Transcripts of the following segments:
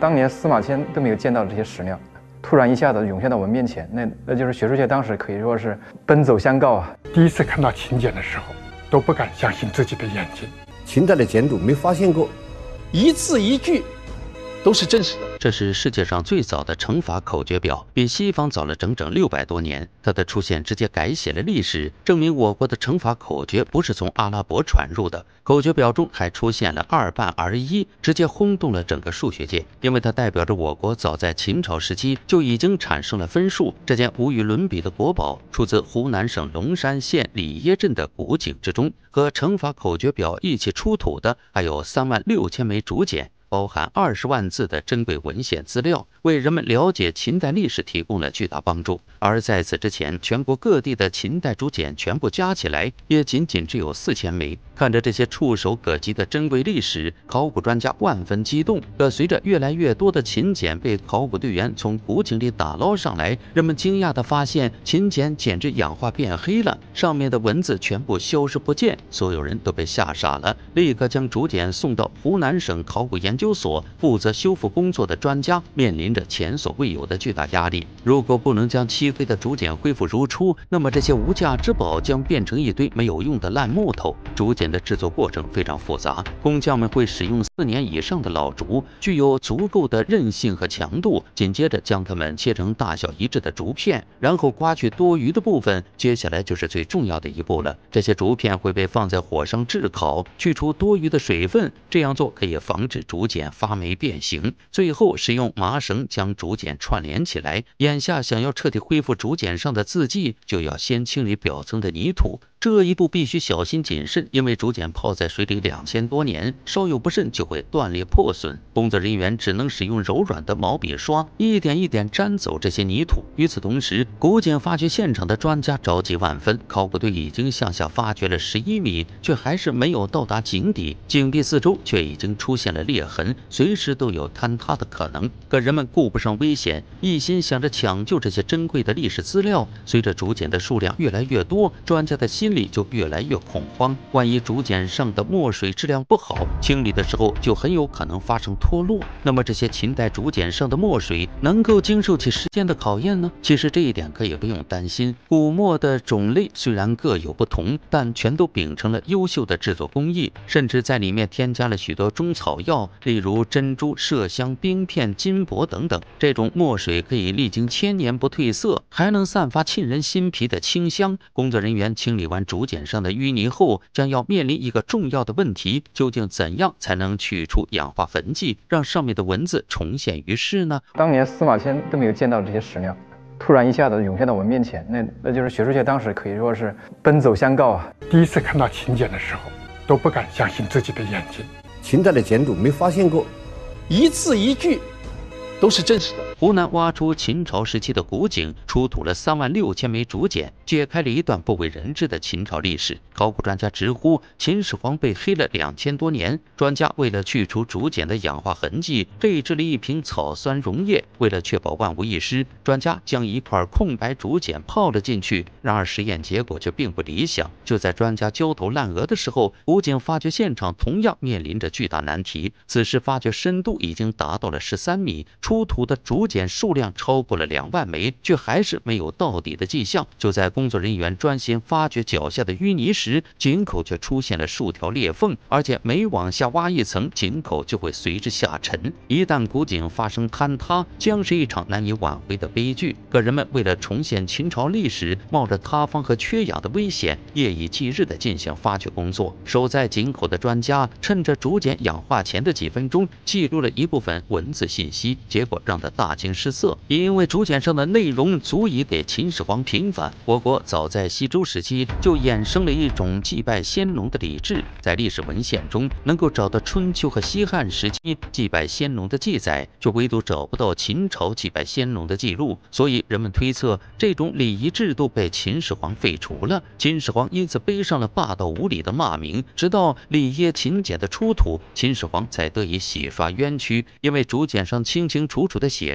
当年司马迁都没有见到这些史料，突然一下子涌现到我们面前，那就是学术界当时可以说是奔走相告啊。 第一次看到秦简的时候，都不敢相信自己的眼睛。 秦代的简牍没发现过一字一句都是真实的。 这是世界上最早的乘法口诀表，比西方早了整整600多年。它的出现直接改写了历史，证明我国的乘法口诀不是从阿拉伯传入的。口诀表中还出现了2半2，直接轰动了整个数学界，因为它代表着我国早在秦朝时期就已经产生了分数。这件无与伦比的国宝出自湖南省龙山县里耶镇的古井之中，和乘法口诀表一起出土的还有36000枚竹简，包含20万字的珍贵文献资料，为人们了解秦代历史提供了巨大帮助。而在此之前，全国各地的秦代竹简全部加起来也仅只有4000枚。看着这些触手可及的珍贵历史，考古专家万分激动。可随着越来越多的秦简被考古队员从古井里打捞上来，人们惊讶地发现秦简简直氧化变黑了，上面的文字全部消失不见。所有人都被吓傻了，立刻将竹简送到湖南省考古研究所，负责修复工作的专家面临着前所未有的巨大压力。如果不能将漆黑的竹简恢复如初，那么这些无价之宝将变成一堆没有用的烂木头。竹简的制作过程非常复杂，工匠们会使用4年以上的老竹，具有足够的韧性和强度。紧接着将它们切成大小一致的竹片，然后刮去多余的部分。接下来就是最重要的一步了，这些竹片会被放在火上炙烤，去除多余的水分。这样做可以防止竹简发霉变形。最后使用麻绳将竹简串联起来。眼下想要彻底恢复竹简上的字迹，就要先清理表层的泥土。这一步必须小心谨慎，因为竹简泡在水里2000多年，稍有不慎就会断裂破损。工作人员只能使用柔软的毛笔刷，一点一点沾走这些泥土。与此同时，古井发掘现场的专家着急万分。考古队已经向下发掘了11米，却还是没有到达井底。井壁四周却已经出现了裂痕，随时都有坍塌的可能。可人们顾不上危险，一心想着抢救这些珍贵的历史资料。随着竹简的数量越来越多，专家的心里就越来越恐慌。万一竹简上的墨水质量不好，清理的时候就很有可能发生脱落。那么这些秦代竹简上的墨水能够经受起时间的考验呢？其实这一点可以不用担心。古墨的种类虽然各有不同，但全都秉承了优秀的制作工艺，甚至在里面添加了许多中草药，例如珍珠、麝香、冰片、金箔等等。这种墨水可以历经1000年不褪色，还能散发沁人心脾的清香。工作人员清理完竹简上的淤泥后，将要面临一个重要的问题：究竟怎样才能去除氧化痕迹，让上面的文字重现于世呢？ 当年司马迁都没有见到这些史料，突然一下子涌现到我们面前，那就是学术界当时可以说是奔走相告啊。 第一次看到秦简的时候，都不敢相信自己的眼睛。 秦代的简牍没发现过一字一句都是真实的。 湖南挖出秦朝时期的古井，出土了36000枚竹简，揭开了一段不为人知的秦朝历史。考古专家直呼秦始皇被黑了2000多年。专家为了去除竹简的氧化痕迹，配置了一瓶草酸溶液。为了确保万无一失，专家将一块空白竹简泡了进去。然而实验结果却并不理想。就在专家焦头烂额的时候，古井发掘现场同样面临着巨大难题。此时发掘深度已经达到了13米，出土的竹简数量超过了2万枚，却还是没有到底的迹象。就在工作人员专心发掘脚下的淤泥时，井口却出现了数条裂缝，而且每往下挖一层，井口就会随之下沉。一旦古井发生坍塌，将是一场难以挽回的悲剧。可人们为了重现秦朝历史，冒着塌方和缺氧的危险，夜以继日地进行发掘工作。守在井口的专家趁着竹简氧化前的几分钟，记录了一部分文字信息，结果让他大惊失色，因为竹简上的内容足以给秦始皇平反。我国早在西周时期就衍生了一种祭拜先农的礼制，在历史文献中能够找到春秋和西汉时期祭拜先农的记载，却唯独找不到秦朝祭拜先农的记录。所以人们推测，这种礼仪制度被秦始皇废除了。秦始皇因此背上了霸道无理的骂名。直到里耶秦简的出土，秦始皇才得以洗刷冤屈，因为竹简上清清楚楚地写着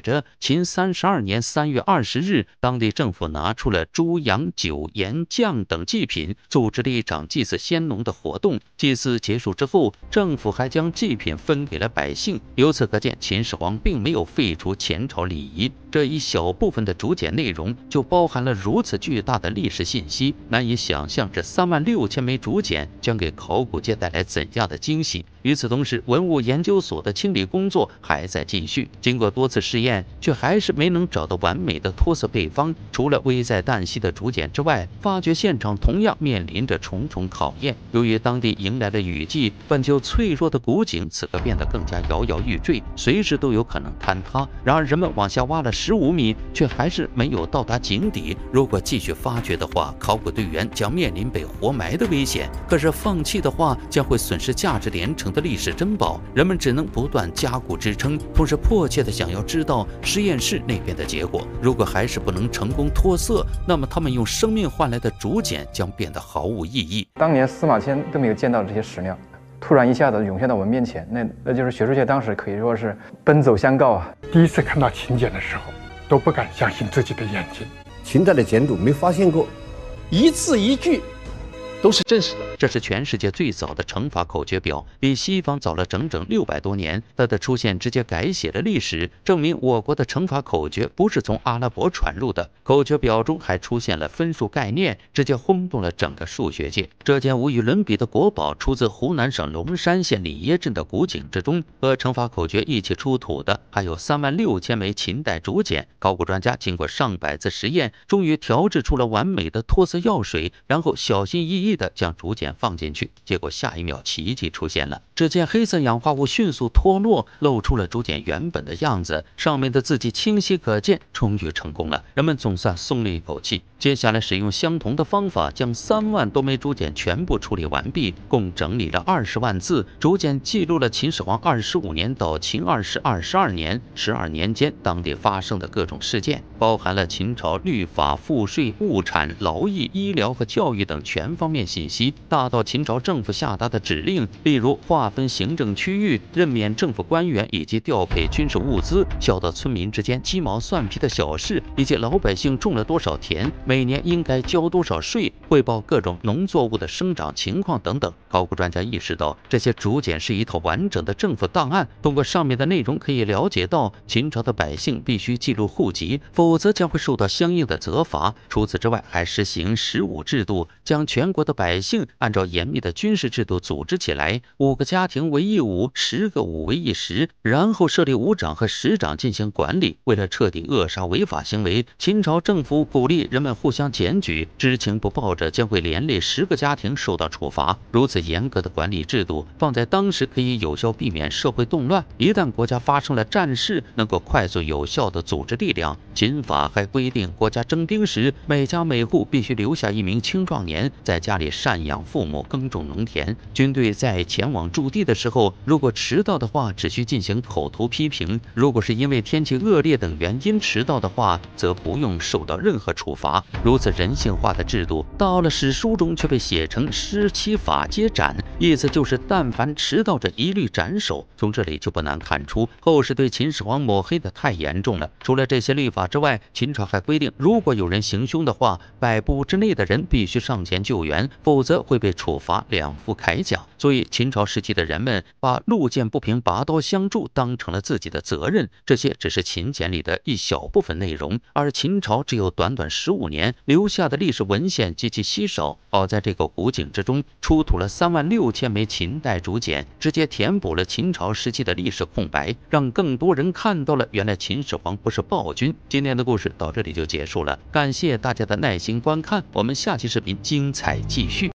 着，秦32年3月20日，当地政府拿出了猪、羊、酒、盐、酱等祭品，组织了一场祭祀先农的活动。祭祀结束之后，政府还将祭品分给了百姓。由此可见，秦始皇并没有废除前朝礼仪。这一小部分的竹简内容就包含了如此巨大的历史信息，难以想象这36000枚竹简将给考古界带来怎样的惊喜。与此同时，文物研究所的清理工作还在继续，经过多次试验，却还是没能找到完美的脱色配方。除了危在旦夕的竹简之外，发掘现场同样面临着重重考验。由于当地迎来了雨季，本就脆弱的古井此刻变得更加摇摇欲坠，随时都有可能坍塌。然而，人们往下挖了15米，却还是没有到达井底。如果继续发掘的话，考古队员将面临被活埋的危险。可是放弃的话，将会损失价值连城的历史珍宝。人们只能不断加固支撑，同时迫切地想要知道实验室那边的结果。如果还是不能成功脱色，那么他们用生命换来的竹简将变得毫无意义。 当年司马迁都没有见到这些史料，突然一下子涌现到我们面前，那就是学术界当时可以说是奔走相告啊。 第一次看到秦简的时候，都不敢相信自己的眼睛。 秦代的简牍没发现过一字一句都是真实的。 这是全世界最早的乘法口诀表，比西方早了整整600多年。它的出现直接改写了历史，证明我国的乘法口诀不是从阿拉伯传入的。口诀表中还出现了分数概念，直接轰动了整个数学界。这件无与伦比的国宝出自湖南省龙山县里耶镇的古井之中。和乘法口诀一起出土的还有36000枚秦代竹简。考古专家经过上百次实验，终于调制出了完美的脱色药水，然后小心翼翼地将竹简放进去。结果下一秒奇迹出现了，只见黑色氧化物迅速脱落，露出了竹简原本的样子，上面的字迹清晰可见，终于成功了。人们总算松了一口气。接下来使用相同的方法，将3万多枚竹简全部处理完毕，共整理了20万字。竹简记录了秦始皇25年到秦二世22年12年间当地发生的各种事件，包含了秦朝律法、赋税、物产、劳役、医疗和教育等全方面信息，大到秦朝政府下达的指令，例如划分行政区域、任免政府官员以及调配军事物资，小到村民之间鸡毛蒜皮的小事，以及老百姓种了多少田，每年应该交多少税，汇报各种农作物的生长情况等等。考古专家意识到，这些竹简是一套完整的政府档案。通过上面的内容可以了解到，秦朝的百姓必须记录户籍，否则将会受到相应的责罚。除此之外，还实行15制度，将全国的百姓按照严密的军事制度组织起来，5个家庭为一伍，10个伍为一时，然后设立伍长和十长进行管理。为了彻底扼杀违法行为，秦朝政府鼓励人们互相检举，知情不报者将会连累10个家庭受到处罚。如此严格的管理制度放在当时，可以有效避免社会动乱。一旦国家发生了战事，能够快速有效的组织力量。秦法还规定，国家征兵时，每家每户必须留下1名青壮年，在家里赡养父母，耕种农田。军队在前往驻地的时候，如果迟到的话，只需进行口头批评；如果是因为天气恶劣等原因迟到的话，则不用受到任何处罚。如此人性化的制度，到了史书中却被写成失其法皆斩，意思就是但凡迟到者一律斩首。从这里就不难看出，后世对秦始皇抹黑的太严重了。除了这些律法之外，秦朝还规定，如果有人行凶的话，100步之内的人必须上前救援，否则会被处罚2副铠甲。所以秦朝时期的人们把路见不平拔刀相助当成了自己的责任。这些只是秦简里的一小部分内容，而秦朝只有短短15年，留下的历史文献极其稀少。好在这个古井之中出土了36000枚秦代竹简，直接填补了秦朝时期的历史空白，让更多人看到了原来秦始皇不是暴君。今天的故事到这里就结束了，感谢大家的耐心观看，我们下期视频精彩继续。